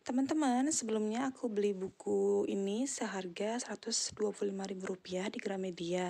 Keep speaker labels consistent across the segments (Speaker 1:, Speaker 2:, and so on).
Speaker 1: Teman-teman, sebelumnya aku beli buku ini seharga Rp125.000 di Gramedia.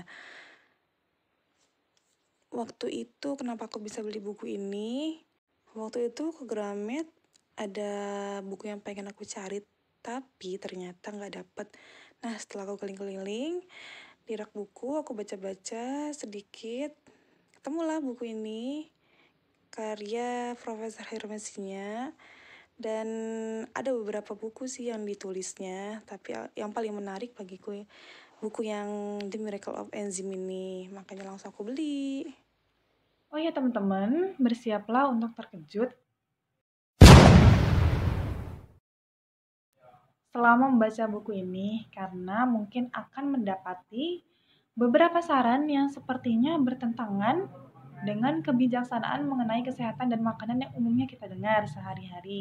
Speaker 1: Waktu itu kenapa aku bisa beli buku ini? Waktu itu ke Gramet ada buku yang pengen aku cari, tapi ternyata nggak dapet. Nah, setelah aku keliling-keliling di rak buku, aku baca-baca sedikit, ketemulah buku ini, karya Profesor Hermesinya. Dan ada beberapa buku sih yang ditulisnya, tapi yang paling menarik bagiku buku yang The Miracle of Enzyme ini, makanya langsung aku beli.
Speaker 2: Oh ya teman-teman, bersiaplah untuk terkejut. Selama membaca buku ini, karena mungkin akan mendapati beberapa saran yang sepertinya bertentangan dengan kebijaksanaan mengenai kesehatan dan makanan yang umumnya kita dengar sehari-hari.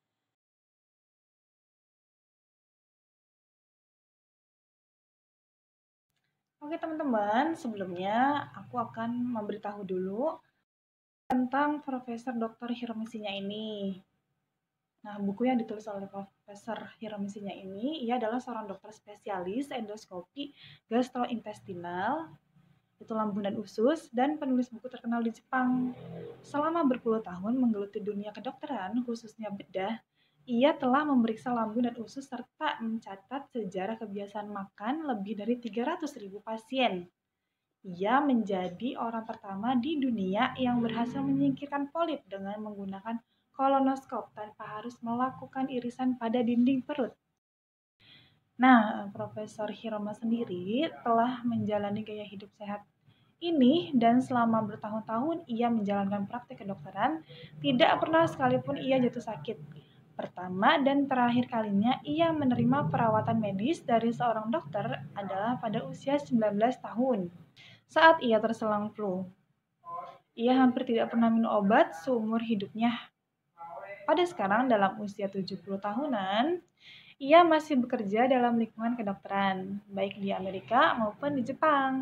Speaker 2: Oke teman-teman, sebelumnya aku akan memberitahu dulu tentang Profesor Dr. Hiromisinya ini. Nah, buku yang ditulis oleh Profesor Hiromisinya ini, ia adalah seorang dokter spesialis endoskopi gastrointestinal, itu lambung dan usus, dan penulis buku terkenal di Jepang. Selama berpuluh tahun menggeluti dunia kedokteran, khususnya bedah, ia telah memeriksa lambung dan usus serta mencatat sejarah kebiasaan makan lebih dari 300.000 pasien. Ia menjadi orang pertama di dunia yang berhasil menyingkirkan polip dengan menggunakan kolonoskop tanpa harus melakukan irisan pada dinding perut. Nah, Profesor Hiroma sendiri telah menjalani gaya hidup sehat ini dan selama bertahun-tahun ia menjalankan praktik kedokteran, tidak pernah sekalipun ia jatuh sakit. Pertama dan terakhir kalinya ia menerima perawatan medis dari seorang dokter adalah pada usia 19 tahun saat ia terserang flu. Ia hampir tidak pernah minum obat seumur hidupnya. Pada sekarang dalam usia 70 tahunan, ia masih bekerja dalam lingkungan kedokteran, baik di Amerika maupun di Jepang.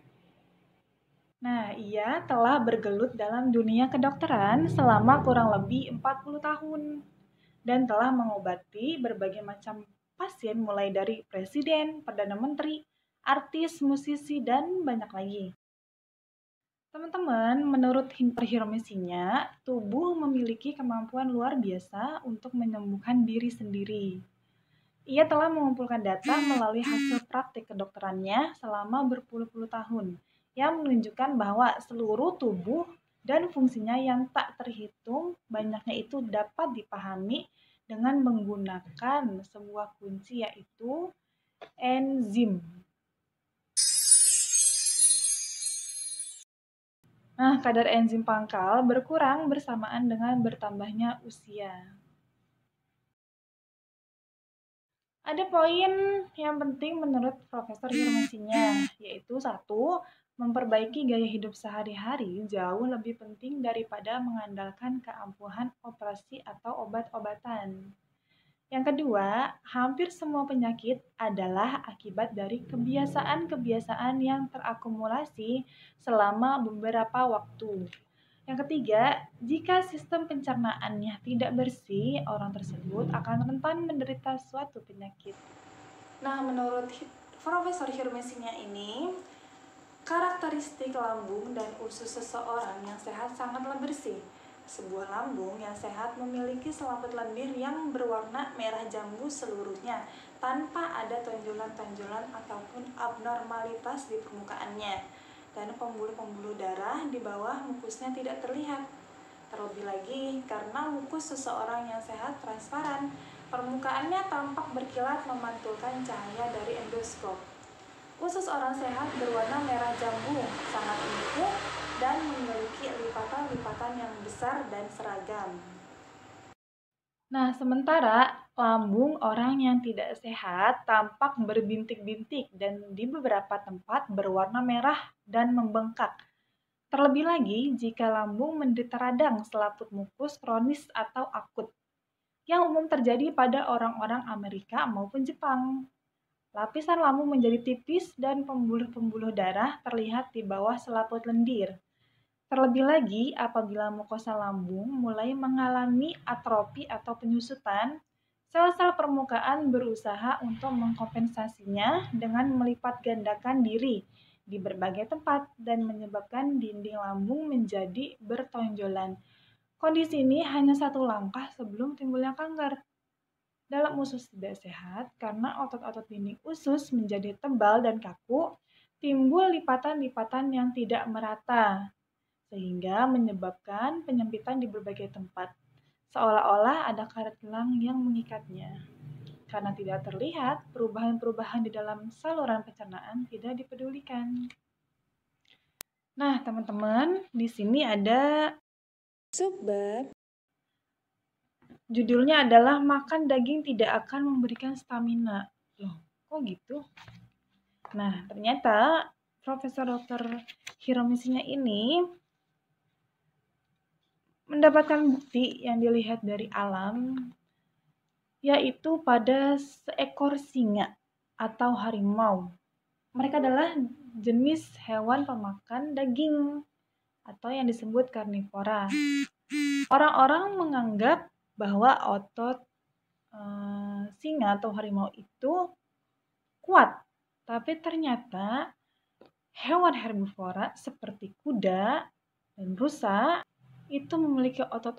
Speaker 2: Nah, ia telah bergelut dalam dunia kedokteran selama kurang lebih 40 tahun dan telah mengobati berbagai macam pasien mulai dari presiden, perdana menteri, artis, musisi, dan banyak lagi. Teman-teman, menurut Hiromesinya, tubuh memiliki kemampuan luar biasa untuk menyembuhkan diri sendiri. Ia telah mengumpulkan data melalui hasil praktik kedokterannya selama berpuluh-puluh tahun, yang menunjukkan bahwa seluruh tubuh dan fungsinya yang tak terhitung banyaknya itu dapat dipahami dengan menggunakan sebuah kunci yaitu enzim. Nah, kadar enzim pangkal berkurang bersamaan dengan bertambahnya usia. Ada poin yang penting menurut Profesor Hiromesinya, yaitu satu, memperbaiki gaya hidup sehari-hari jauh lebih penting daripada mengandalkan keampuhan operasi atau obat-obatan. Yang kedua, hampir semua penyakit adalah akibat dari kebiasaan-kebiasaan yang terakumulasi selama beberapa waktu. Yang ketiga, jika sistem pencernaannya tidak bersih, orang tersebut akan rentan menderita suatu penyakit. Nah, menurut Profesor Hiromesinya ini, karakteristik lambung dan usus seseorang yang sehat sangatlah bersih. Sebuah lambung yang sehat memiliki selaput lendir yang berwarna merah jambu seluruhnya, tanpa ada tonjolan-tonjolan ataupun abnormalitas di permukaannya. Dan pembuluh-pembuluh darah di bawah mukusnya tidak terlihat. Terlebih lagi, karena mukus seseorang yang sehat transparan, permukaannya tampak berkilat memantulkan cahaya dari endoskop. Usus orang sehat berwarna merah jambu, sangat empuk, dan memiliki lipatan-lipatan yang besar dan seragam. Nah, sementara lambung orang yang tidak sehat tampak berbintik-bintik dan di beberapa tempat berwarna merah dan membengkak. Terlebih lagi jika lambung menderita radang selaput mukus kronis atau akut, yang umum terjadi pada orang-orang Amerika maupun Jepang. Lapisan lambung menjadi tipis dan pembuluh-pembuluh darah terlihat di bawah selaput lendir. Terlebih lagi apabila mukosa lambung mulai mengalami atrofi atau penyusutan, Sel-sel permukaan berusaha untuk mengkompensasinya dengan melipat gandakan diri di berbagai tempat dan menyebabkan dinding lambung menjadi bertonjolan. Kondisi ini hanya satu langkah sebelum timbulnya kanker. Dalam usus tidak sehat, karena otot-otot dinding usus menjadi tebal dan kaku, timbul lipatan-lipatan yang tidak merata, sehingga menyebabkan penyempitan di berbagai tempat, seolah-olah ada karet gelang yang mengikatnya. Karena tidak terlihat, perubahan-perubahan di dalam saluran pencernaan tidak dipedulikan. Nah, teman-teman, di sini ada
Speaker 1: Sebab
Speaker 2: judulnya adalah makan daging tidak akan memberikan stamina. Loh, kok gitu? Nah, ternyata Profesor Dr. Hiromisinya ini mendapatkan bukti yang dilihat dari alam, yaitu pada seekor singa atau harimau. Mereka adalah jenis hewan pemakan daging atau yang disebut karnivora. Orang-orang menganggap bahwa otot singa atau harimau itu kuat, tapi ternyata hewan herbivora seperti kuda dan rusa itu memiliki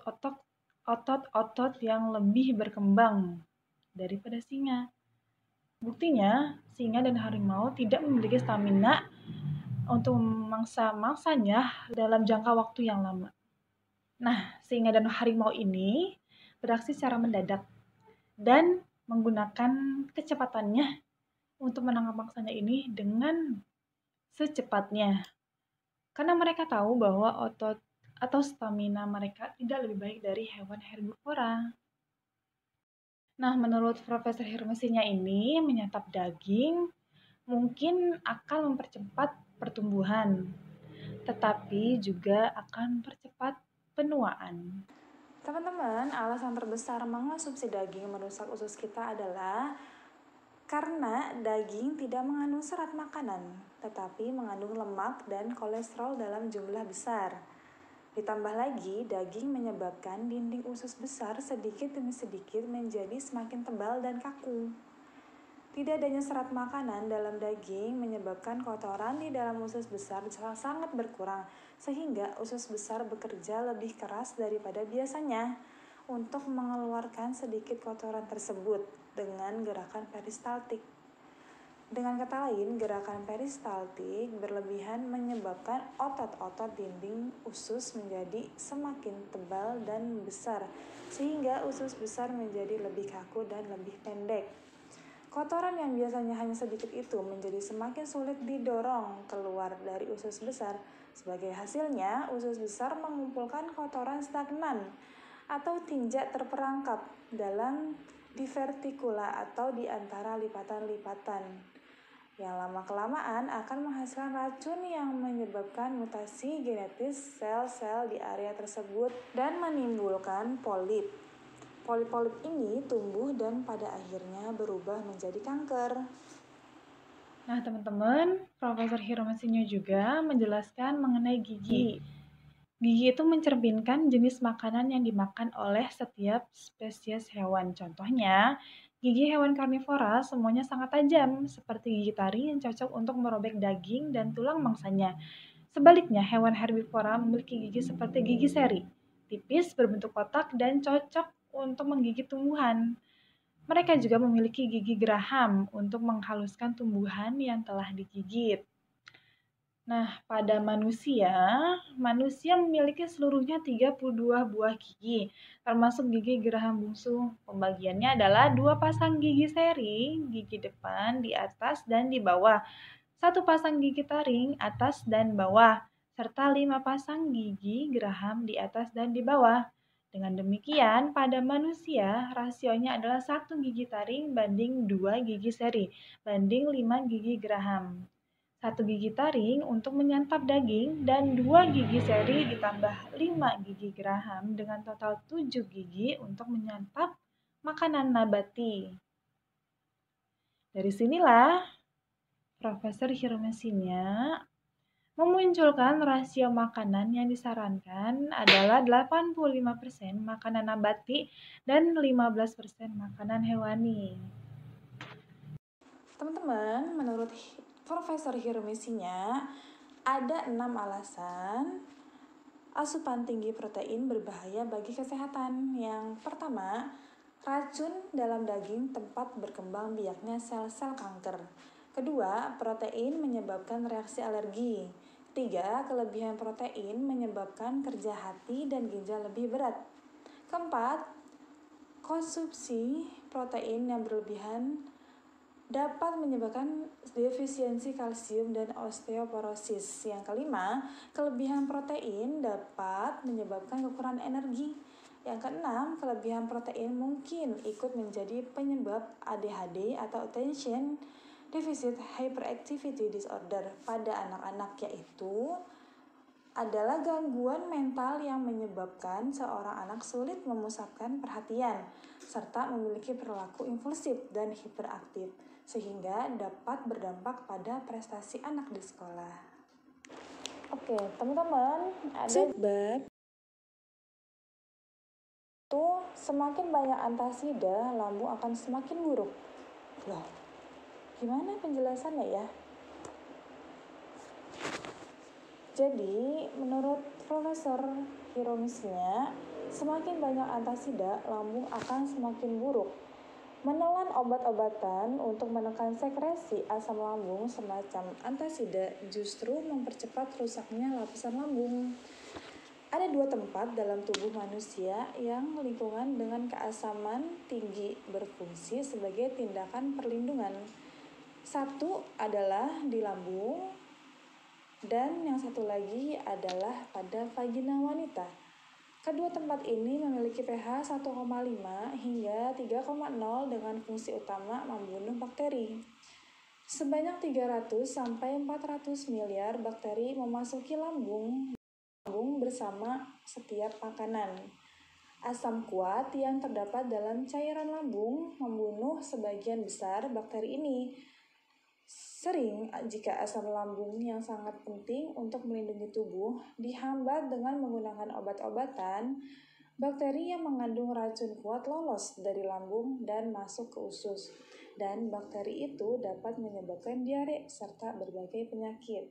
Speaker 2: otot-otot yang lebih berkembang daripada singa. Buktinya, singa dan harimau tidak memiliki stamina untuk memangsa-mangsanya dalam jangka waktu yang lama. Nah, singa dan harimau ini beraksi secara mendadak dan menggunakan kecepatannya untuk menangkap mangsanya ini dengan secepatnya. Karena mereka tahu bahwa otot atau stamina mereka tidak lebih baik dari hewan herbivora. Nah, menurut Profesor Hirmesinya ini, menyantap daging mungkin akan mempercepat pertumbuhan, tetapi juga akan mempercepat penuaan.
Speaker 1: teman-teman, alasan terbesar mengonsumsi daging merusak usus kita adalah karena daging tidak mengandung serat makanan, tetapi mengandung lemak dan kolesterol dalam jumlah besar. Ditambah lagi, daging menyebabkan dinding usus besar sedikit demi sedikit menjadi semakin tebal dan kaku. Tidak adanya serat makanan dalam daging menyebabkan kotoran di dalam usus besar sangat berkurang, sehingga usus besar bekerja lebih keras daripada biasanya untuk mengeluarkan sedikit kotoran tersebut dengan gerakan peristaltik. Dengan kata lain, gerakan peristaltik berlebihan menyebabkan otot-otot dinding usus menjadi semakin tebal dan besar, sehingga usus besar menjadi lebih kaku dan lebih pendek. Kotoran yang biasanya hanya sedikit itu menjadi semakin sulit didorong keluar dari usus besar. Sebagai hasilnya, usus besar mengumpulkan kotoran stagnan atau tinja terperangkap dalam divertikula atau di antara lipatan-lipatan, yang lama-kelamaan akan menghasilkan racun yang menyebabkan mutasi genetis sel-sel di area tersebut dan menimbulkan polip. Polip-polip ini tumbuh dan pada akhirnya berubah menjadi kanker.
Speaker 2: Nah, teman-teman, Profesor Hiromasinya juga menjelaskan mengenai gigi. Gigi itu mencerminkan jenis makanan yang dimakan oleh setiap spesies hewan. Contohnya, gigi hewan karnivora semuanya sangat tajam, seperti gigi taring yang cocok untuk merobek daging dan tulang mangsanya. Sebaliknya, hewan herbivora memiliki gigi seperti gigi seri, tipis, berbentuk kotak, dan cocok untuk menggigit tumbuhan. Mereka juga memiliki gigi geraham untuk menghaluskan tumbuhan yang telah digigit. Nah, pada manusia memiliki seluruhnya 32 buah gigi, termasuk gigi geraham bungsu. Pembagiannya adalah 2 pasang gigi seri, gigi depan di atas dan di bawah, 1 pasang gigi taring atas dan bawah, serta 5 pasang gigi geraham di atas dan di bawah. Dengan demikian, pada manusia, rasionya adalah 1 gigi taring banding 2 gigi seri, banding 5 gigi geraham. 1 gigi taring untuk menyantap daging dan 2 gigi seri ditambah 5 gigi geraham dengan total 7 gigi untuk menyantap makanan nabati. Dari sinilah Profesor Hiromesinya Memunculkan rasio makanan yang disarankan adalah 85% makanan nabati dan 15% makanan hewani.
Speaker 1: Teman-teman, menurut Profesor Hiromisinya, ada 6 alasan asupan tinggi protein berbahaya bagi kesehatan. Yang pertama, racun dalam daging tempat berkembang biaknya sel-sel kanker. Kedua, protein menyebabkan reaksi alergi. Ketiga, kelebihan protein menyebabkan kerja hati dan ginjal lebih berat. Keempat, konsumsi protein yang berlebihan dapat menyebabkan defisiensi kalsium dan osteoporosis. Yang kelima, kelebihan protein dapat menyebabkan kekurangan energi. Yang keenam, kelebihan protein mungkin ikut menjadi penyebab ADHD atau Attention Deficit Hyperactivity Disorder pada anak-anak, yaitu adalah gangguan mental yang menyebabkan seorang anak sulit memusatkan perhatian serta memiliki perilaku impulsif dan hiperaktif sehingga dapat berdampak pada prestasi anak di sekolah. Oke, teman-teman, ada sebab tuh semakin banyak antasida, lambung akan semakin buruk. Loh, gimana penjelasannya ya? Jadi, menurut Profesor Hiromisinya, semakin banyak antasida, lambung akan semakin buruk. Menelan obat-obatan untuk menekan sekresi asam lambung semacam antasida justru mempercepat rusaknya lapisan lambung. Ada 2 tempat dalam tubuh manusia yang lingkungan dengan keasaman tinggi berfungsi sebagai tindakan perlindungan. Satu adalah di lambung, dan yang satu lagi adalah pada vagina wanita. Kedua tempat ini memiliki pH 1,5 hingga 3,0 dengan fungsi utama membunuh bakteri. Sebanyak 300 sampai 400 miliar bakteri memasuki lambung bersama setiap makanan. Asam kuat yang terdapat dalam cairan lambung membunuh sebagian besar bakteri ini. Sering jika asam lambung yang sangat penting untuk melindungi tubuh dihambat dengan menggunakan obat-obatan, bakteri yang mengandung racun kuat lolos dari lambung dan masuk ke usus, dan bakteri itu dapat menyebabkan diare serta berbagai penyakit.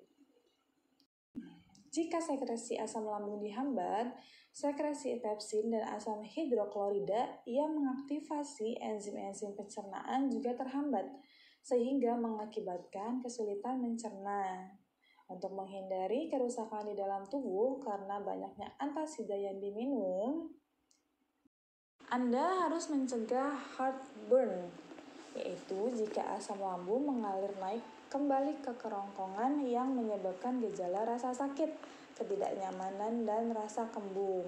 Speaker 1: Jika sekresi asam lambung dihambat, sekresi pepsin dan asam hidroklorida yang mengaktifasi enzim-enzim pencernaan juga terhambat, sehingga mengakibatkan kesulitan mencerna. Untuk menghindari kerusakan di dalam tubuh karena banyaknya antasida yang diminum, Anda harus mencegah heartburn, yaitu jika asam lambung mengalir naik kembali ke kerongkongan yang menyebabkan gejala rasa sakit, ketidaknyamanan, dan rasa kembung.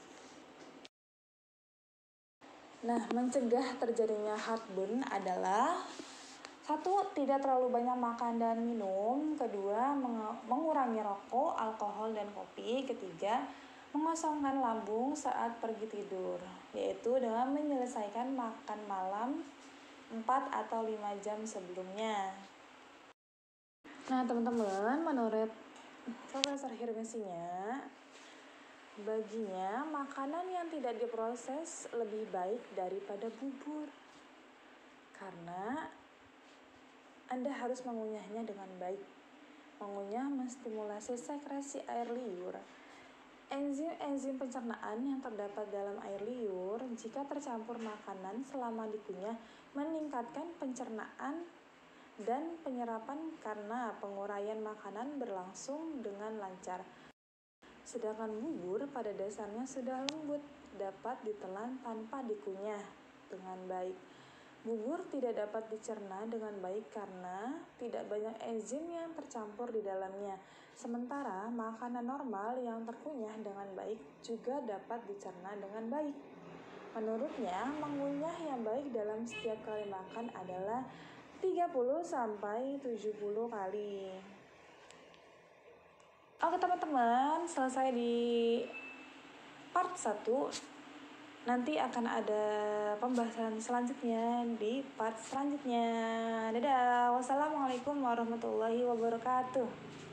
Speaker 1: Nah, mencegah terjadinya heartburn adalah 1. Tidak terlalu banyak makan dan minum. 2. Mengurangi rokok, alkohol, dan kopi. 3. Mengosongkan lambung saat pergi tidur, yaitu dengan menyelesaikan makan malam 4 atau 5 jam sebelumnya. Nah, teman-teman, menurut Profesor Hiromisinya, baginya makanan yang tidak diproses lebih baik daripada bubur. Karena Anda harus mengunyahnya dengan baik. Mengunyah menstimulasi sekresi air liur. Enzim-enzim pencernaan yang terdapat dalam air liur jika tercampur makanan selama dikunyah meningkatkan pencernaan dan penyerapan karena penguraian makanan berlangsung dengan lancar. Sedangkan bubur pada dasarnya sudah lembut, dapat ditelan tanpa dikunyah dengan baik. Bubur tidak dapat dicerna dengan baik karena tidak banyak enzim yang tercampur di dalamnya. Sementara makanan normal yang terkunyah dengan baik juga dapat dicerna dengan baik. Menurutnya, mengunyah yang baik dalam setiap kali makan adalah 30 sampai 70 kali. Oke teman-teman, selesai di part 1. Nanti akan ada pembahasan selanjutnya di part selanjutnya. Dadah. Wassalamualaikum warahmatullahi wabarakatuh.